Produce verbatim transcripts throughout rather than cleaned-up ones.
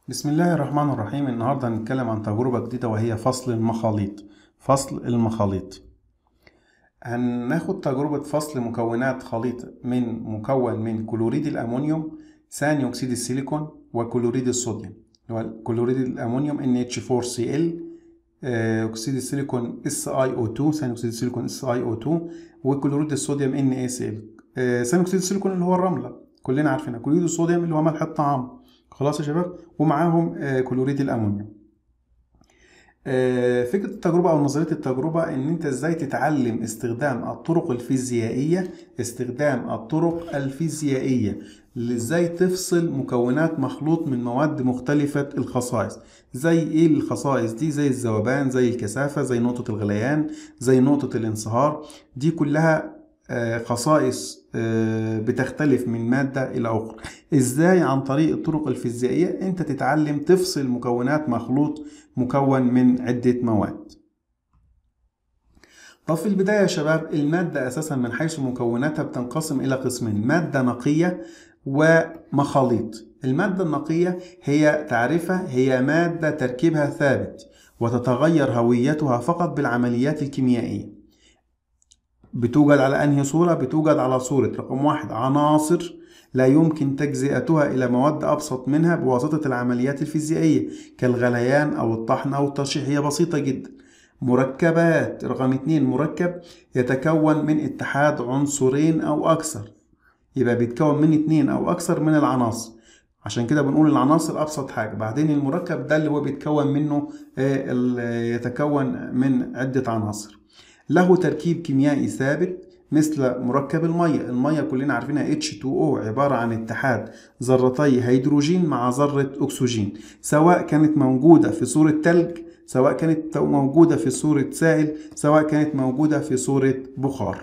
بسم الله الرحمن الرحيم. النهاردة هنتكلم عن تجربة جديدة وهي فصل المخاليط. فصل المخاليط هناخد تجربة فصل مكونات خليط من مكون من كلوريد الأمونيوم، ثاني أكسيد السيليكون، وكلوريد الصوديوم اللي هو كلوريد الأمونيوم إن إتش فور سي إل، أكسيد السيليكون إس آي أو تو، ثاني أكسيد السيليكون إس آي أو تو، وكلوريد الصوديوم إن إيه سي إل. ثاني أكسيد السيليكون اللي هو الرملة كلنا عارفينها، كلوريد الصوديوم اللي هو ملح الطعام. خلاص يا شباب، ومعاهم كلوريد الأمونيوم. فكرة التجربة أو نظرية التجربة إن أنت إزاي تتعلم استخدام الطرق الفيزيائية استخدام الطرق الفيزيائية إزاي تفصل مكونات مخلوط من مواد مختلفة الخصائص. زي إيه الخصائص دي؟ زي الذوبان، زي الكثافة، زي نقطة الغليان، زي نقطة الانصهار. دي كلها خصائص بتختلف من مادة إلى أخرى. إزاي عن طريق الطرق الفيزيائية أنت تتعلم تفصل مكونات مخلوط مكون من عدة مواد. طب في البداية يا شباب، المادة أساسا من حيث مكوناتها بتنقسم إلى قسمين: مادة نقية ومخاليط. المادة النقية هي تعرفها هي مادة تركيبها ثابت وتتغير هويتها فقط بالعمليات الكيميائية. بتوجد على أنهي صورة؟ بتوجد على صورة رقم واحد عناصر لا يمكن تجزئتها إلى مواد أبسط منها بواسطة العمليات الفيزيائية كالغليان أو الطحن أو الترشيح. هي بسيطة جدا. مركبات رقم اتنين مركب يتكون من اتحاد عنصرين أو أكثر، يبقى بيتكون من اتنين أو أكثر من العناصر، عشان كده بنقول العناصر أبسط حاجة. بعدين المركب ده اللي هو بيتكون منه يتكون من عدة عناصر. له تركيب كيميائي ثابت مثل مركب المية. المية كلنا عارفينها إتش تو أو، عبارة عن اتحاد ذرتي هيدروجين مع ذرة أكسجين، سواء كانت موجودة في صورة تلج، سواء كانت موجودة في صورة سائل، سواء كانت موجودة في صورة بخار.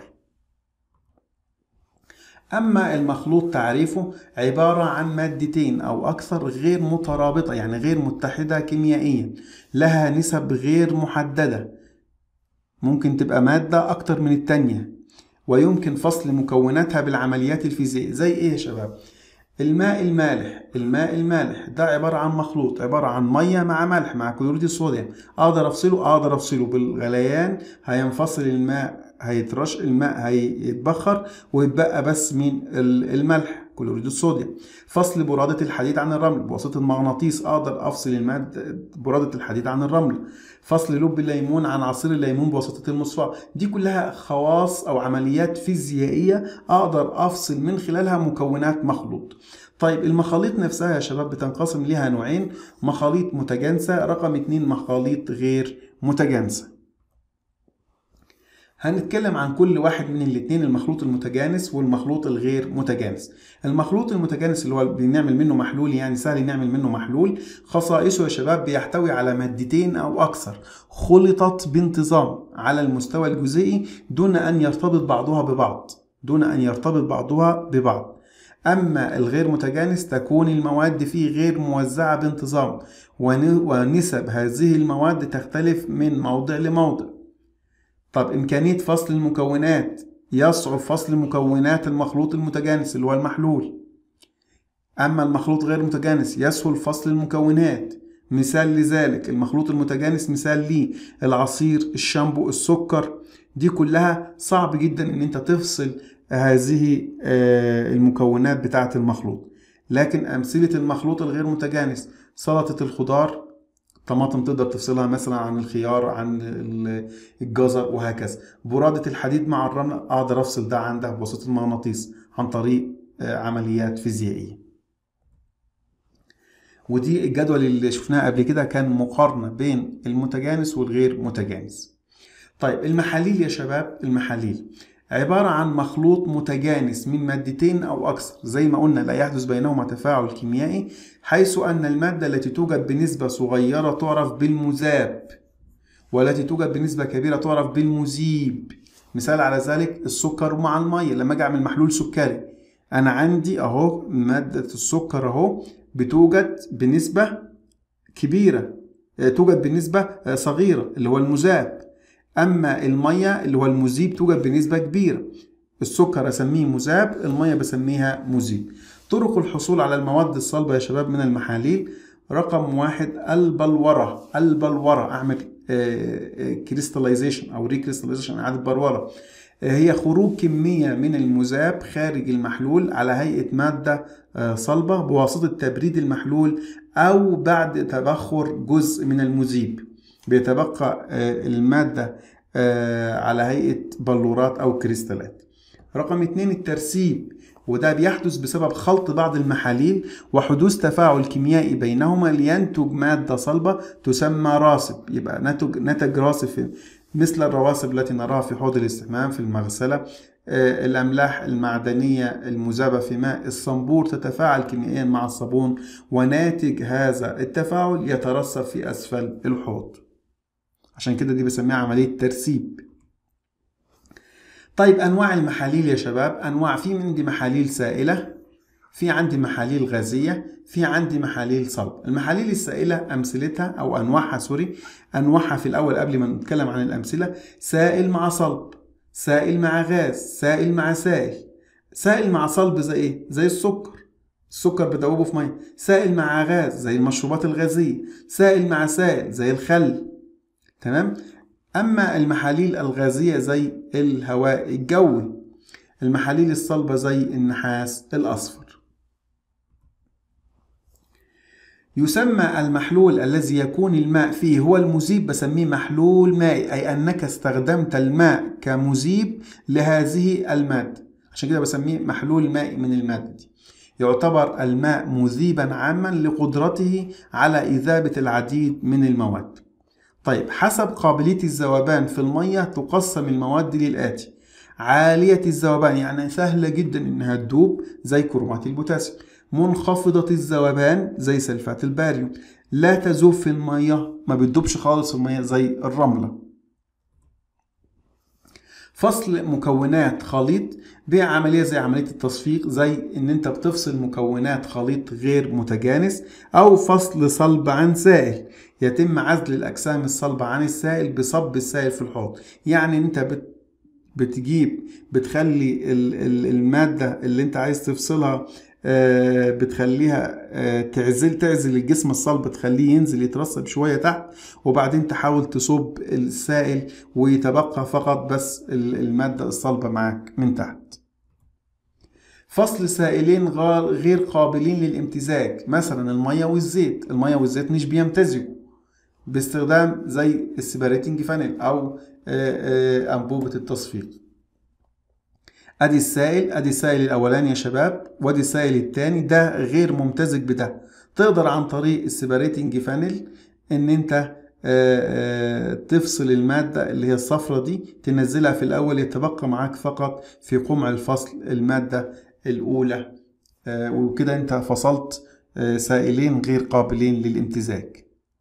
أما المخلوط تعريفه عبارة عن مادتين أو أكثر غير مترابطة، يعني غير متحدة كيميائيا، لها نسب غير محددة، ممكن تبقى مادة أكتر من التانية، ويمكن فصل مكوناتها بالعمليات الفيزيائية. زي إيه يا شباب؟ الماء المالح. الماء المالح ده عبارة عن مخلوط، عبارة عن مية مع ملح مع كلوريد الصوديوم. أقدر أفصله؟ أقدر أفصله بالغليان. هينفصل الماء، هيترش الماء، هيتبخر ويتبقى بس من الملح كلوريد الصوديوم. فصل برادة الحديد عن الرمل بواسطة المغناطيس، أقدر أفصل المادة برادة الحديد عن الرمل. فصل لب الليمون عن عصير الليمون بواسطة المصفاة. دي كلها خواص أو عمليات فيزيائية أقدر أفصل من خلالها مكونات مخلوط. طيب المخاليط نفسها يا شباب بتنقسم لها نوعين: مخاليط متجانسة، رقم اتنين مخاليط غير متجانسة. هنتكلم عن كل واحد من الاتنين، المخلوط المتجانس والمخلوط الغير متجانس. المخلوط المتجانس اللي هو بنعمل منه محلول، يعني سهل نعمل منه محلول. خصائصه يا شباب بيحتوي على مادتين أو أكثر خلطت بانتظام على المستوى الجزيئي دون أن يرتبط بعضها ببعض دون أن يرتبط بعضها ببعض. أما الغير متجانس تكون المواد فيه غير موزعة بانتظام، ونسب هذه المواد تختلف من موضع لموضع. طب إمكانية فصل المكونات: يصعب فصل مكونات المخلوط المتجانس اللي هو المحلول. أما المخلوط غير متجانس يسهل فصل المكونات. مثال لذلك المخلوط المتجانس، مثال ليه العصير، الشامبو، السكر. دي كلها صعب جدا إن أنت تفصل هذه المكونات بتاعة المخلوط. لكن أمثلة المخلوط الغير متجانس: سلطة الخضار، طماطم تقدر تفصلها مثلا عن الخيار، عن الجزر، وهكذا. برادة الحديد مع الرمل اقدر افصل ده عن ده بواسطة المغناطيس عن طريق عمليات فيزيائية. ودي الجدول اللي شفناها قبل كده كان مقارنة بين المتجانس والغير متجانس. طيب المحاليل يا شباب، المحاليل عبارة عن مخلوط متجانس من مادتين أو أكثر. زي ما قلنا لا يحدث بينهما تفاعل كيميائي، حيث أن المادة التي توجد بنسبة صغيرة تعرف بالمذاب، والتي توجد بنسبة كبيرة تعرف بالمذيب. مثال على ذلك السكر مع المية. لما أجي أعمل محلول سكري، أنا عندي أهو مادة السكر أهو بتوجد بنسبة كبيرة، توجد بنسبة صغيرة اللي هو المذاب. أما المية اللي هو المذيب توجد بنسبة كبيرة. السكر أسميه مذاب، المية بسميها مذيب. طرق الحصول على المواد الصلبة يا شباب من المحاليل: رقم واحد البلورة. البلورة أعمل كريستاليزيشن أو ريكريستاليزيشن، إعادة بلورة. هي خروج كمية من المذاب خارج المحلول على هيئة مادة صلبة بواسطة تبريد المحلول أو بعد تبخر جزء من المذيب، بيتبقى المادة على هيئة بلورات أو كريستالات. رقم اتنين الترسيب، وده بيحدث بسبب خلط بعض المحاليل وحدوث تفاعل كيميائي بينهما لينتج مادة صلبة تسمى راسب. يبقى نتج نتج راسب مثل الرواسب التي نراها في حوض الاستحمام، في المغسلة. الأملاح المعدنية المذابة في ماء الصنبور تتفاعل كيميائيا مع الصابون، وناتج هذا التفاعل يترسب في أسفل الحوض. عشان كده دي بسميها عملية ترسيب. طيب أنواع المحاليل يا شباب، أنواع في عندي محاليل سائلة، في عندي محاليل غازية، في عندي محاليل صلب. المحاليل السائلة أمثلتها أو أنواعها سوري أنواعها في الأول قبل ما نتكلم عن الأمثلة: سائل مع صلب، سائل مع غاز، سائل مع سائل. سائل مع صلب زي إيه؟ زي السكر، السكر بدوبه في مية. سائل مع غاز زي المشروبات الغازية. سائل مع سائل زي الخل. تمام؟ أما المحاليل الغازية زي الهواء الجوي. المحاليل الصلبة زي النحاس الأصفر. يسمى المحلول الذي يكون الماء فيه هو المذيب بسميه محلول مائي، أي أنك استخدمت الماء كمذيب لهذه المادة، عشان كده بسميه محلول مائي من المادة دي. يعتبر الماء مذيبا عاما لقدرته على إذابة العديد من المواد. طيب حسب قابلية الذوبان في المية تقسم المواد للآتي: عالية الذوبان يعني سهلة جدا إنها تدوب زي كرومات البوتاسيوم، منخفضة الذوبان زي سلفات الباريوم، لا تذوب في المية، ما بتدوبش خالص في المية زي الرملة. فصل مكونات خليط بعملية زي عملية التصفيق، زي ان انت بتفصل مكونات خليط غير متجانس، او فصل صلب عن سائل، يتم عزل الاجسام الصلبة عن السائل بصب السائل في الحوض. يعني انت بت بتجيب بتخلي المادة اللي انت عايز تفصلها بتخليها تعزل تعزل الجسم الصلب، تخليه ينزل يترسب شوية تحت، وبعدين تحاول تصب السائل ويتبقى فقط بس المادة الصلبة معاك من تحت. فصل سائلين غير قابلين للامتزاج، مثلا المية والزيت. المية والزيت مش بيمتزجوا باستخدام زي السيبريتنج فانيل أو أنبوبة التصفيق. ادي السائل، ادي السائل الاولاني يا شباب، وادي السائل الثاني، ده غير ممتزج بده. تقدر عن طريق السيبريتنج فانيل ان انت تفصل المادة اللي هي الصفرة دي، تنزلها في الاول، يتبقى معاك فقط في قمع الفصل المادة الاولى، وكده انت فصلت سائلين غير قابلين للامتزاج.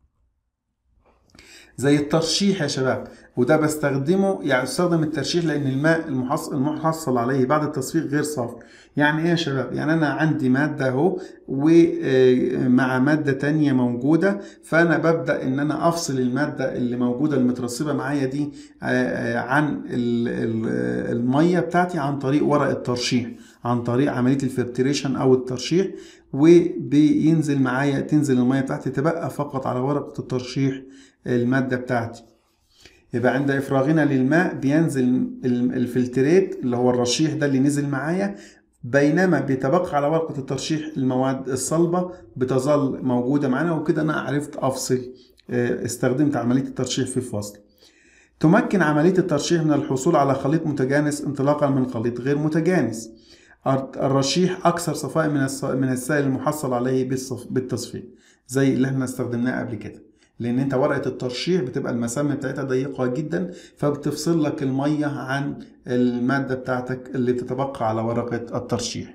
زي الترشيح يا شباب، وده بستخدمه، يعني استخدم الترشيح لان الماء المحصل, المحصل عليه بعد التصفيق غير صافي. يعني ايه يا شباب؟ يعني انا عندي مادة اهو ومع مادة تانية موجودة، فانا ببدأ ان انا افصل المادة اللي موجودة المترسبة معايا دي عن المية بتاعتي عن طريق ورق الترشيح، عن طريق عملية الفلتريشن او الترشيح، وبينزل معايا تنزل المية بتاعتي، تبقى فقط على ورقة الترشيح المادة بتاعتي. يبقى عند إفراغنا للماء بينزل الفلتريت اللي هو الرشيح ده اللي نزل معايا، بينما بيتبقى على ورقة الترشيح المواد الصلبة بتظل موجودة معانا، وكده أنا عرفت أفصل، استخدمت عملية الترشيح في الفصل. تمكن عملية الترشيح من الحصول على خليط متجانس انطلاقا من خليط غير متجانس. الرشيح أكثر صفاء من السائل المحصل عليه بالتصفيق، زي اللي احنا استخدمناه قبل كده، لان انت ورقة الترشيح بتبقى المسام بتاعتها ضيقة جدا، فبتفصل لك المية عن المادة بتاعتك اللي تتبقى على ورقة الترشيح.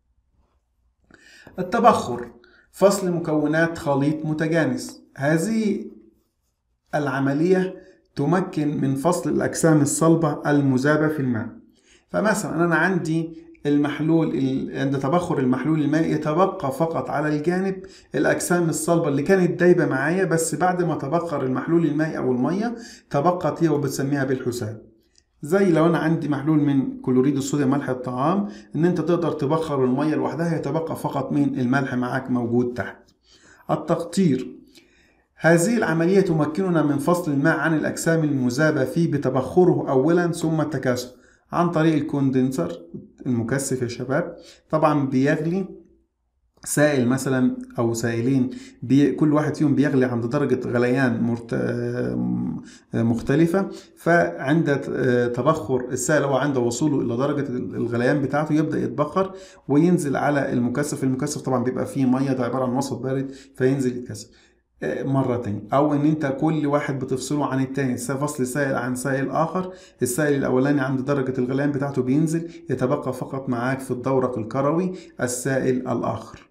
التبخر، فصل مكونات خليط متجانس. هذه العملية تمكن من فصل الأجسام الصلبة المذابة في الماء. فمثلا أنا عندي المحلول، عند تبخر المحلول المائي يتبقى فقط على الجانب الأجسام الصلبة اللي كانت دايبة معايا، بس بعد ما تبخر المحلول المائي أو المية تبقت هي وبتسميها بالحسام. زي لو أنا عندي محلول من كلوريد الصوديوم ملح الطعام، إن أنت تقدر تبخر المية لوحدها، يتبقى فقط من الملح معاك موجود تحت. التقطير. هذه العملية تمكننا من فصل الماء عن الأجسام المذابة فيه بتبخره أولا ثم التكاثف عن طريق الكوندنسر المكثف يا شباب. طبعا بيغلي سائل مثلا او سائلين، بي كل واحد فيهم بيغلي عند درجة غليان مرت... مختلفة، فعند تبخر السائل او عند وصوله الى درجة الغليان بتاعته يبدأ يتبخر وينزل على المكثف. المكثف طبعا بيبقى فيه مية، ده عبارة عن وسط بارد، فينزل يتكثف مرة تانية. او ان انت كل واحد بتفصله عن التاني، فصل سائل عن سائل اخر، السائل الاولاني عند درجة الغليان بتاعته بينزل، يتبقى فقط معاك في الدورق الكروي السائل الاخر.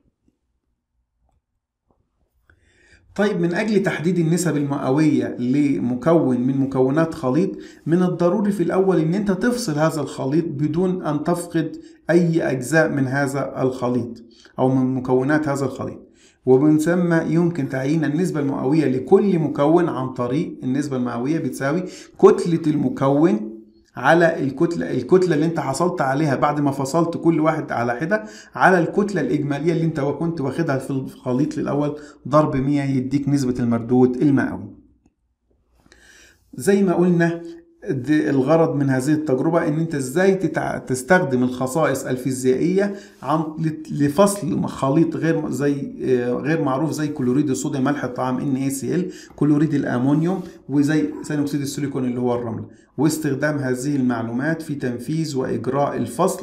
طيب من أجل تحديد النسب المئوية لمكون من مكونات خليط، من الضروري في الأول أن أنت تفصل هذا الخليط بدون أن تفقد أي أجزاء من هذا الخليط أو من مكونات هذا الخليط. ومن ثم يمكن تعيين النسبة المئوية لكل مكون عن طريق النسبة المئوية بتساوي كتلة المكون على الكتلة الكتلة اللي انت حصلت عليها بعد ما فصلت كل واحد على حدة على الكتلة الإجمالية اللي انت كنت واخدها في الخليط الأول ضرب مية، يديك نسبة المردود المئوي. زي ما قلنا الغرض من هذه التجربة ان انت ازاي تستخدم الخصائص الفيزيائية عن لفصل خليط غير زي غير معروف زي كلوريد الصوديوم ملح الطعام إن إيه سي إل، كلوريد الأمونيوم، وزي ثاني أكسيد السيليكون اللي هو الرمل، واستخدام هذه المعلومات في تنفيذ وإجراء الفصل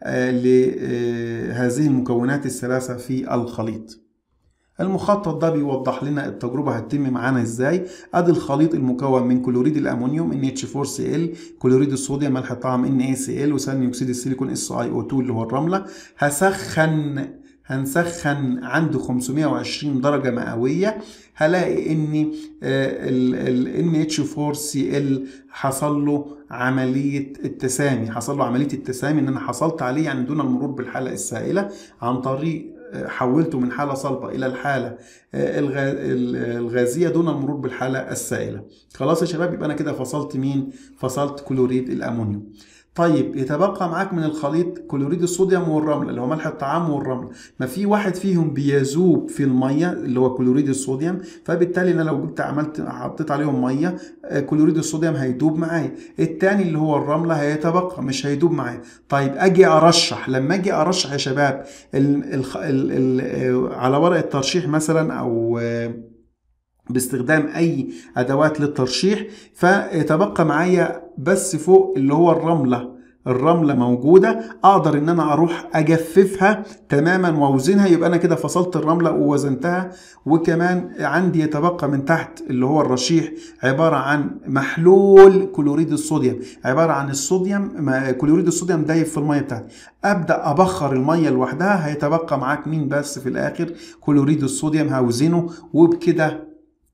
لهذه المكونات الثلاثة في الخليط. المخطط ده بيوضح لنا التجربة هتتم معانا ازاي. ادي الخليط المكون من كلوريد الامونيوم إن إتش فور سي إل، كلوريد الصوديوم ملح الطعام إن إيه سي إل، وثاني اكسيد السيليكون إس آي أو تو اللي هو الرملة. هسخن هنسخن عند خمسمية وعشرين درجة مئوية. هلاقي ان ال إن إتش فور سي إل حصل له عملية التسامي، حصل له عملية التسامي ان انا حصلت عليه يعني دون المرور بالحالة السائلة، عن طريق حولته من حالة صلبة إلى الحالة الغازية دون المرور بالحالة السائلة. خلاص يا شباب، يبقى أنا كده فصلت مين؟ فصلت كلوريد الأمونيوم. طيب يتبقى معاك من الخليط كلوريد الصوديوم والرمل اللي هو ملح الطعام والرمل. ما في واحد فيهم بيذوب في الميه اللي هو كلوريد الصوديوم، فبالتالي انا لو جبت عملت حطيت عليهم ميه كلوريد الصوديوم هيدوب معايا. التاني اللي هو الرمله هيتبقى مش هيدوب معايا. طيب اجي ارشح، لما اجي ارشح يا شباب ال ال ال ال على ورق الترشيح مثلا او باستخدام اي ادوات للترشيح، فيتبقى معايا بس فوق اللي هو الرمله الرمله موجوده، اقدر ان انا اروح اجففها تماما واوزنها، يبقى انا كده فصلت الرمله ووزنتها. وكمان عندي يتبقى من تحت اللي هو الرشيح عباره عن محلول كلوريد الصوديوم، عباره عن الصوديوم كلوريد الصوديوم دايب في الميه بتاعتي. ابدا ابخر الميه لوحدها، هيتبقى معاك مين بس في الاخر؟ كلوريد الصوديوم. هوزنه وبكده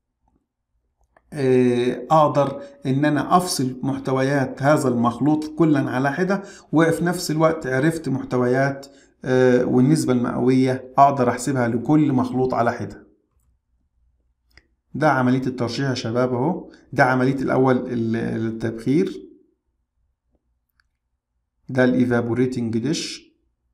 اقدر ان انا افصل محتويات هذا المخلوط كلا على حدة، وفي نفس الوقت عرفت محتويات والنسبة المئوية اقدر احسبها لكل مخلوط على حدة. ده عملية الترشيح يا شباب اهو. ده عملية الاول التبخير، ده الايفابوريتنج ديش.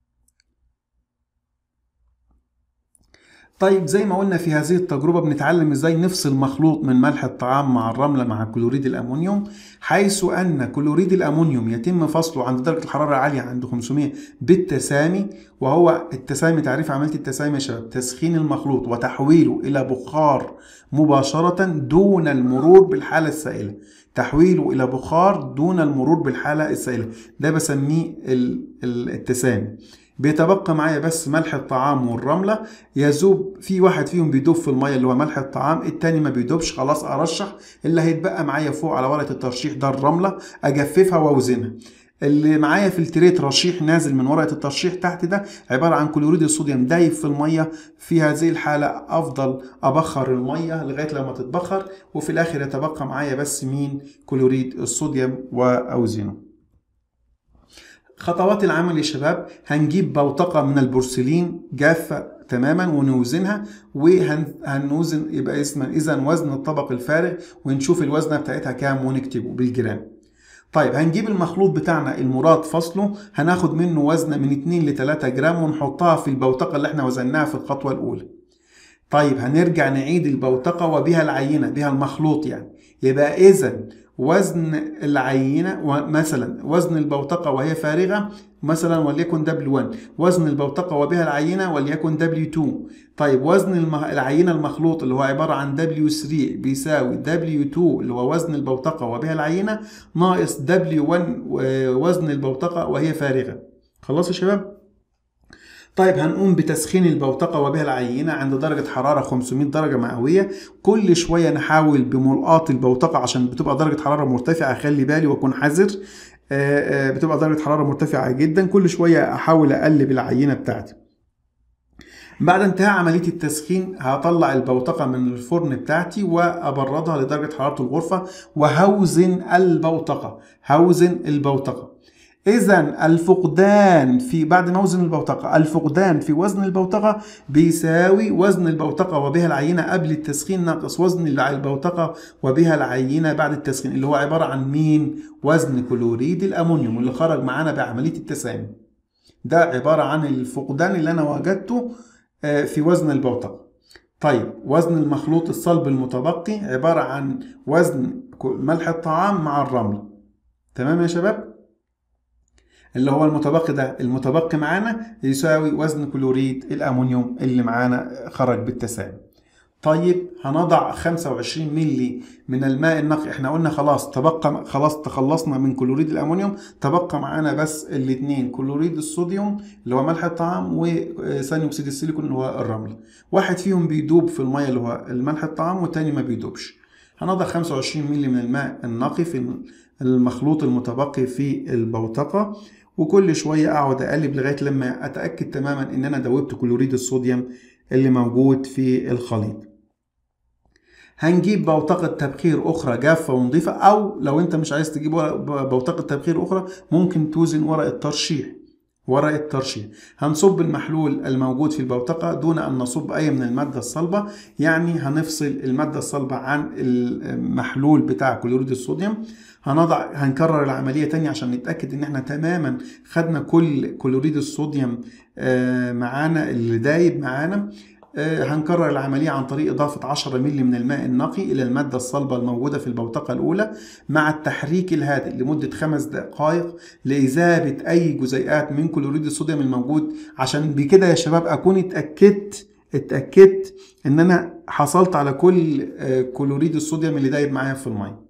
طيب زي ما قلنا في هذه التجربة بنتعلم ازاي نفصل مخلوط من ملح الطعام مع الرملة مع كلوريد الأمونيوم، حيث أن كلوريد الأمونيوم يتم فصله عند درجة الحرارة العالية عند خمسمية بالتسامي. وهو التسامي، تعريف عملية التسامي يا شباب، تسخين المخلوط وتحويله إلى بخار مباشرة دون المرور بالحالة السائلة. تحويله إلى بخار دون المرور بالحالة السائلة، ده بسميه التسامي. بيتبقى معايا بس ملح الطعام والرملة، يذوب في واحد فيهم بيدوب في المية اللي هو ملح الطعام، التاني ما بيدوبش. خلاص ارشح اللي هيتبقى معايا فوق على ورقة الترشيح ده الرملة، اجففها واوزنها. اللي معايا في التريت رشيح نازل من ورقة الترشيح تحت ده عبارة عن كلوريد الصوديوم دايب في المية. في هذه الحالة افضل ابخر المية لغاية لما تتبخر، وفي الاخر يتبقى معايا بس مين؟ كلوريد الصوديوم واوزنه. خطوات العمل يا شباب، هنجيب بوتقة من البورسلين جافة تماما ونوزنها، وهنوزن يبقى اسمها اذا وزن الطبق الفارغ، ونشوف الوزنة بتاعتها كام ونكتبه بالجرام. طيب هنجيب المخلوط بتاعنا المراد فصله، هناخد منه وزنة من اتنين ل تلاتة جرام ونحطها في البوتقة اللي احنا وزناها في الخطوة الأولى. طيب هنرجع نعيد البوتقة وبها العينة، بها المخلوط يعني. يبقى إذا وزن العينة مثلا وزن البوتقة وهي فارغة مثلا وليكن دبليو واحد، وزن البوتقة وبها العينة وليكن دبليو اتنين. طيب وزن العينة المخلوط اللي هو عبارة عن دبليو تلاتة بيساوي دبليو اتنين اللي هو وزن البوتقة وبها العينة ناقص دبليو واحد وزن البوتقة وهي فارغة. خلاص يا شباب؟ طيب هنقوم بتسخين البوتقة وبها العينة عند درجة حرارة خمسمائة درجة مئوية. كل شوية نحاول بملقاط البوتقة عشان بتبقى درجة حرارة مرتفعة، خلي بالي واكون حذر، بتبقى درجة حرارة مرتفعة جدا. كل شوية احاول اقلب العينة بتاعتي. بعد انتهاء عملية التسخين هطلع البوتقة من الفرن بتاعتي وابردها لدرجة حرارة الغرفة وهوزن البوتقة. هوزن البوتقة. إذا الفقدان في بعد ما أوزن البوتقة، الفقدان في وزن البوتقة بيساوي وزن البوتقة وبها العينة قبل التسخين ناقص وزن البوتقة وبها العينة بعد التسخين، اللي هو عبارة عن مين؟ وزن كلوريد الأمونيوم اللي خرج معانا بعملية التسامي. ده عبارة عن الفقدان اللي أنا وجدته في وزن البوتقة. طيب وزن المخلوط الصلب المتبقي عبارة عن وزن ملح الطعام مع الرمل. تمام يا شباب؟ اللي هو المتبقي ده المتبقي معانا يساوي وزن كلوريد الأمونيوم اللي معانا خرج بالتسامي. طيب هنضع خمسة وعشرين مللي من الماء النقي. احنا قلنا خلاص تبقى خلاص تخلصنا من كلوريد الأمونيوم، تبقى معانا بس الاثنين كلوريد الصوديوم اللي هو ملح الطعام وثاني أكسيد السيليكون اللي هو الرمل. واحد فيهم بيدوب في المية اللي هو الملح الطعام والتاني ما بيدوبش. هنضع خمسة وعشرين مللي من الماء النقي في المخلوط المتبقي في البوتقة، وكل شوية أقعد أقلب لغاية لما أتأكد تماما إن أنا دوبت كلوريد الصوديوم اللي موجود في الخليط. هنجيب بوتقة تبخير أخرى جافة ونظيفة، أو لو أنت مش عايز تجيب بوتقة تبخير أخرى ممكن توزن ورق الترشيح. ورق الترشيح هنصب المحلول الموجود في البوتقة دون أن نصب أي من المادة الصلبة، يعني هنفصل المادة الصلبة عن المحلول بتاع كلوريد الصوديوم. هنضع هنكرر العملية تاني عشان نتأكد ان احنا تماما خدنا كل كلوريد الصوديوم معانا اللي دايب معانا. هنكرر العملية عن طريق إضافة عشرة مللي من الماء النقي إلى المادة الصلبة الموجودة في البوتقة الأولى مع التحريك الهادئ لمدة خمس دقائق لإذابة أي جزيئات من كلوريد الصوديوم الموجود، عشان بكده يا شباب أكون اتأكدت اتأكدت إن أنا حصلت على كل كلوريد الصوديوم اللي دايب معايا في المية،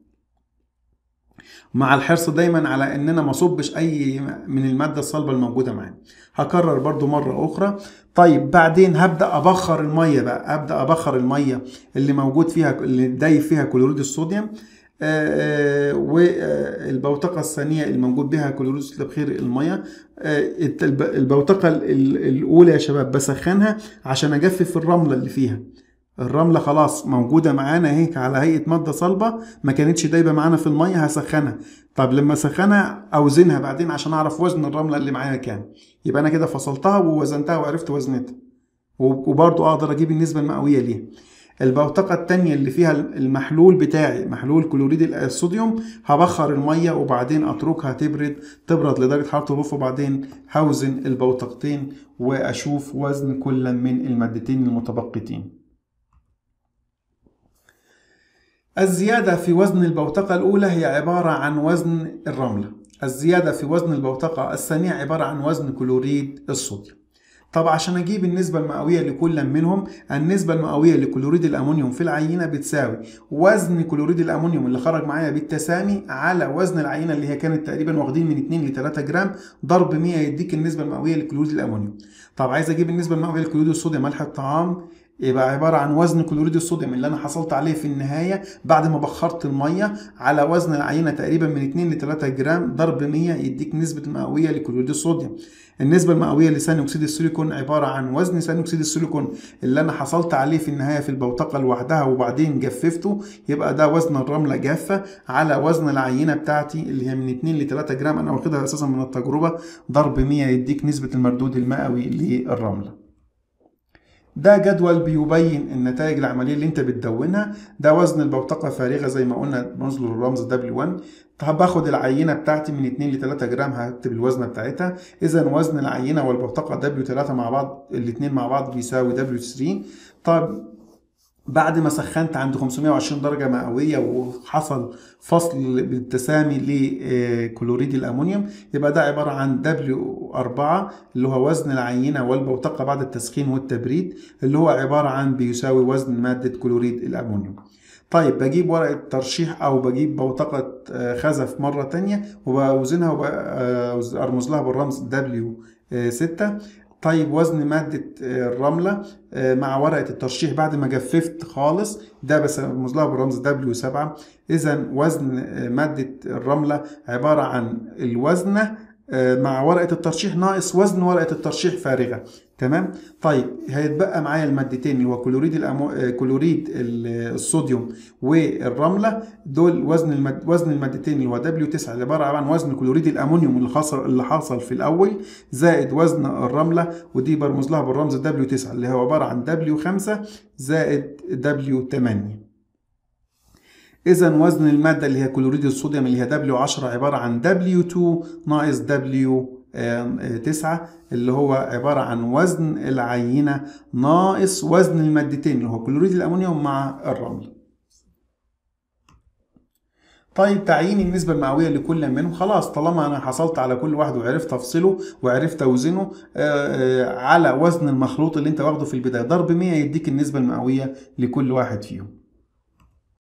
مع الحرص دايما على اننا ما اصبش اي من الماده الصلبه الموجوده معانا. هكرر برضو مره اخرى. طيب بعدين هبدا ابخر الميه بقى، ابدا ابخر الميه اللي موجود فيها اللي دايب فيها كلوريد الصوديوم، والبوتقه الثانيه الموجود بها كلوريد تبخير الميه. البوتقه الاولى يا شباب بسخنها عشان اجفف الرمله اللي فيها. الرملة خلاص موجودة معانا هيك على هيئة مادة صلبة ما كانتش دايبة معانا في المية، هسخنها. طب لما سخنها اوزنها بعدين عشان اعرف وزن الرملة اللي معايا كام. يبقى انا كده فصلتها ووزنتها وعرفت وزنتها، وبرضو اقدر اجيب النسبة المئوية ليها. البوتقة التانية اللي فيها المحلول بتاعي محلول كلوريد الصوديوم هبخر المية وبعدين اتركها تبرد تبرد لدرجة حرارة الغرفة، وبعدين هوزن البوتقتين واشوف وزن كل من المادتين المتبقيتين. الزيادة في وزن البوتقة الأولى هي عبارة عن وزن الرملة. الزيادة في وزن البوتقة الثانية عبارة عن وزن كلوريد الصوديوم. طب عشان أجيب النسبة المئوية لكل منهم، النسبة المئوية لكلوريد الأمونيوم في العينة بتساوي وزن كلوريد الأمونيوم اللي خرج معايا بالتسامي على وزن العينة اللي هي كانت تقريبا واخدين من اتنين ل تلاتة جرام ضرب مية يديك النسبة المئوية لكلوريد الأمونيوم. طب عايز أجيب النسبة المئوية لكلوريد الصوديوم ملح الطعام، يبقى عبارة عن وزن كلوريد الصوديوم اللي أنا حصلت عليه في النهاية بعد ما بخرت المية على وزن العينة تقريبا من اتنين ل تلاتة جرام ضرب مية يديك نسبة المئوية لكلوريد الصوديوم. النسبة المئوية لثاني أكسيد السيليكون عبارة عن وزن ثاني أكسيد السيليكون اللي أنا حصلت عليه في النهاية في البوتقة لوحدها وبعدين جففته، يبقى ده وزن الرملة جافة على وزن العينة بتاعتي اللي هي من اتنين ل تلاتة جرام أنا واخدها أساسا من التجربة ضرب مية يديك نسبة المردود المئوي للرملة. ده جدول بيبين النتائج العمليه اللي انت بتدونها. ده وزن البوتقه فارغه زي ما قلنا بنظر الرمز دبليو واحد. طب باخد العينه بتاعتي من اتنين ل تلاتة جرام هكتب الوزنه بتاعتها. اذا وزن العينه والبوتقه دبليو تلاتة مع بعض الاثنين مع بعض بيساوي دبليو تلاتة. طب بعد ما سخنت عند خمسمائة وعشرين درجة مئوية وحصل فصل بالتسامي لكلوريد الأمونيوم، يبقى ده عبارة عن دبليو أربعة اللي هو وزن العينة والبوتقة بعد التسخين والتبريد، اللي هو عبارة عن بيساوي وزن مادة كلوريد الأمونيوم. طيب بجيب ورقة ترشيح أو بجيب بوتقة خزف مرة تانية وبوزنها وأرمز لها بالرمز دبليو ستة. طيب وزن مادة الرملة مع ورقة الترشيح بعد ما جففت خالص ده بس برمز لها بالرمز دبليو سبعة. إذا وزن مادة الرملة عبارة عن الوزنة مع ورقة الترشيح ناقص وزن ورقة الترشيح فارغة. تمام. طيب هيتبقى معايا المادتين اللي هو كلوريد الأمو... كلوريد الصوديوم والرملة، دول وزن المد... وزن المادتين اللي هو دبليو تسعة اللي عبارة عن وزن كلوريد الأمونيوم اللي حصل اللي حصل في الأول زائد وزن الرملة، ودي برمز لها بالرمز دبليو تسعة اللي هو عبارة عن دبليو خمسة زائد دبليو ثمانية. إذا وزن المادة اللي هي كلوريد الصوديوم اللي هي دبليو عشرة عبارة عن دبليو اتنين ناقص دبليو تسعة اللي هو عبارة عن وزن العينة ناقص وزن المادتين اللي هو كلوريد الأمونيوم مع الرمل. طيب تعيين النسبة المئوية لكل منهم، خلاص طالما أنا حصلت على كل واحد وعرفت أفصله وعرفت أوزنه على وزن المخلوط اللي أنت واخده في البداية ضرب مية يديك النسبة المئوية لكل واحد فيهم.